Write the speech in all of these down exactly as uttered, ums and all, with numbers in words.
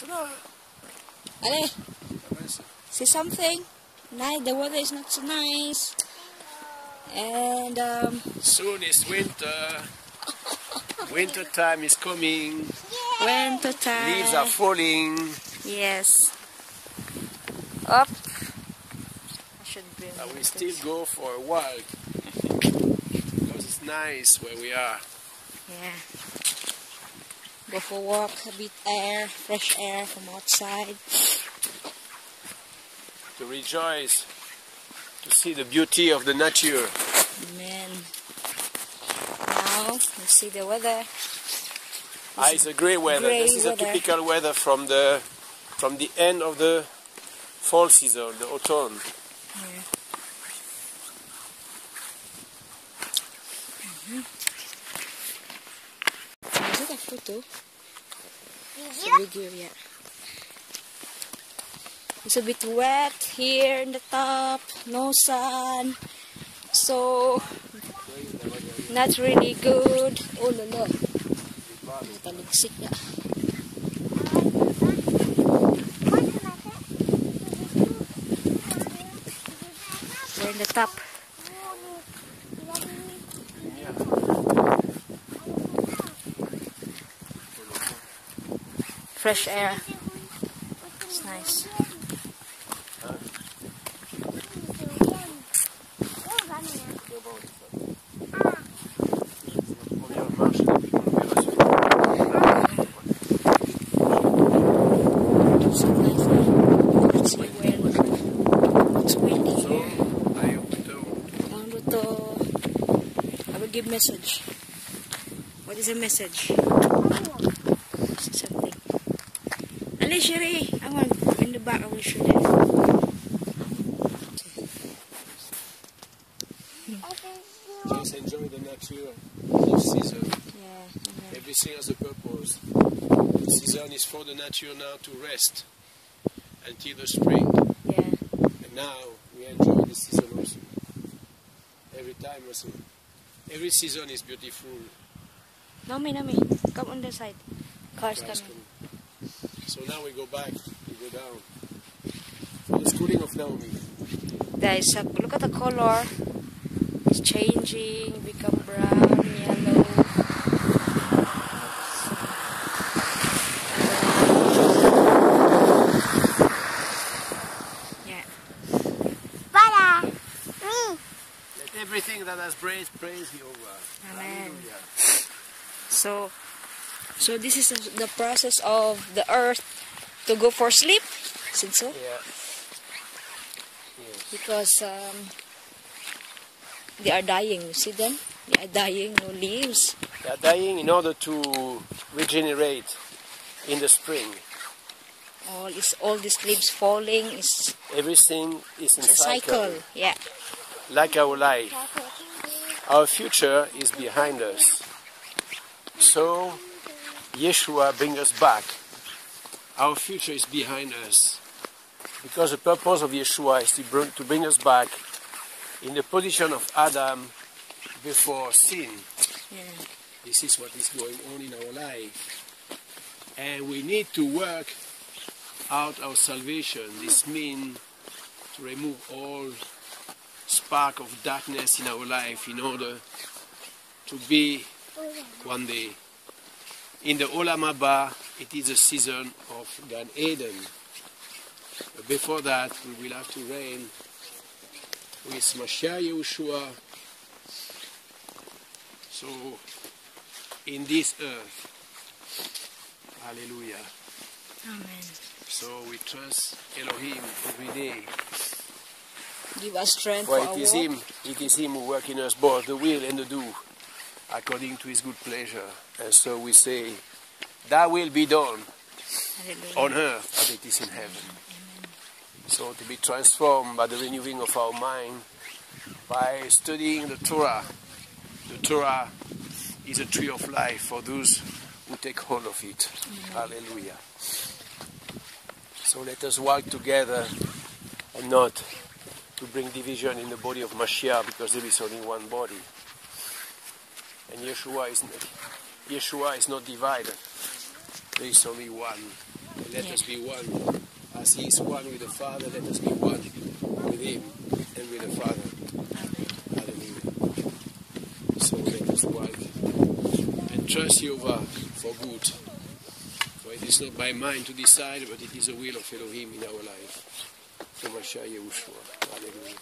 Ale, see something? Nice. The weather is not so nice. And um, soon is winter. Winter time is coming. Winter time. Leaves are falling. Yes. Up. I should bring But we this. still go for a walk because it's nice where we are. Yeah. Go for a walk, a bit air, fresh air from outside. To rejoice, to see the beauty of the nature. Amen. Now you see the weather. Ah, it's a grey weather. Grey this is weather. a typical weather from the from the end of the fall season, the autumn. Yeah. Mm-hmm. Is it a photo? It's a video, yeah. It's a bit wet here in the top, no sun, so not really good. Oh la la, nataligsik na. We're in the top. Fresh air. It's nice. Give message. What is the message? Something. Ali, Sherry, I want in the back. I will show that. Just enjoy the nature each season. Yeah, yeah. Everything has a purpose. The season is for the nature now to rest until the spring. Yeah. And now we enjoy the season also. Every time also. Every season is beautiful. Nami, Nami, come on the side. Cars Cars coming. coming. So now we go back, we go down. It's cooling off now, me. Guys, uh, look at the color. It's changing, become brown, yellow. Yeah. Para me. Let everything that has praise, praise Jehovah. Amen. Hallelujah. So, so this is the process of the earth to go for sleep. Is it so? Yeah. Yes. Because um, they are dying. You see them? They are dying. No leaves. They are dying in order to regenerate in the spring. All is all these leaves falling is Everything is in a cycle. Yeah. Like our life. Our future is behind us. So, Yeshua brings us back. Our future is behind us. Because the purpose of Yeshua is to bring, to bring us back in the position of Adam before sin. Yeah. This is what is going on in our life. And we need to work out our salvation. This means to remove all spark of darkness in our life in order to be one day. In the Olam Haba, it is a season of Gan Eden. But before that, we will have to reign with Mashiach Yehoshua. So, in this earth, hallelujah. Amen. So we trust Elohim every day. Give us strength For for it our is walk. Him, it is Him who works in us both the will and the do, according to His good pleasure. And so we say, Thy will be done Hallelujah. on earth as it is in heaven. So to be transformed by the renewing of our mind, by studying the Torah. The Torah is a tree of life for those who take hold of it. Amen. Hallelujah. So let us walk together and not to bring division in the body of Mashiach, because there is only one body. And Yeshua is not, Yeshua is not divided. There is only one. And let Yeah. us be one. As he is one with the Father, let us be one with him and with the Father. Hallelujah. So let us walk and trust Jehovah for good. For it is not by mind to decide, but it is the will of Elohim in our life. For Mashiach Yahushua. Hallelujah.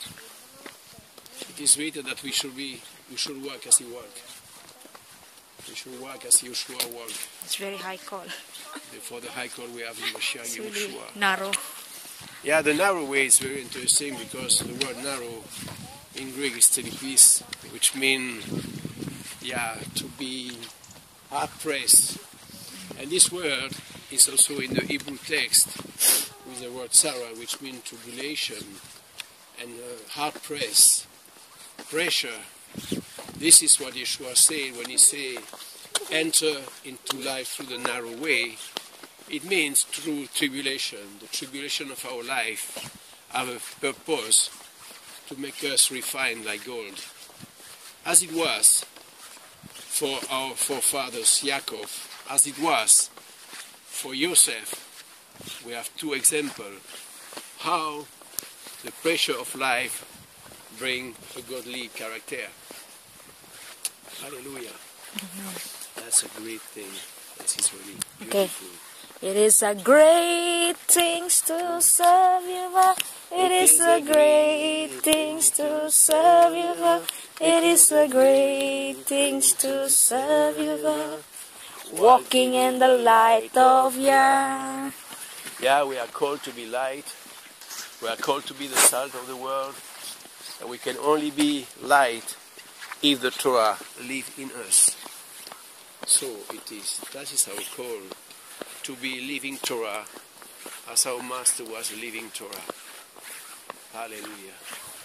It is written that we should be, we should work as he worked. We should work as Yeshua worked. It's very high call. For the high call we have in Mashiach It's really Yahushua. narrow. Yeah, the narrow way is very interesting because the word narrow in Greek is telepis, which means, yeah, to be hard pressed. And this word is also in the Hebrew text with the word Sarah, which means tribulation and uh, hard press, pressure. This is what Yeshua said when he said, enter into life through the narrow way. It means through tribulation. The tribulation of our life have a purpose to make us refined like gold. As it was for our forefathers, Yaakov, as it was for Joseph, we have two examples how the pressure of life bring a godly character. Hallelujah. Mm-hmm. That's a great thing. That is really beautiful. Okay. It is a great thing to serve you, Lord. It is a great thing to serve you, Lord. It is a great thing to serve you, Lord. Walking in the light of Yah. Yeah, we are called to be light. We are called to be the salt of the world. And we can only be light if the Torah lives in us. So it is. That is our call, to be living Torah as our Master was a living Torah. Hallelujah.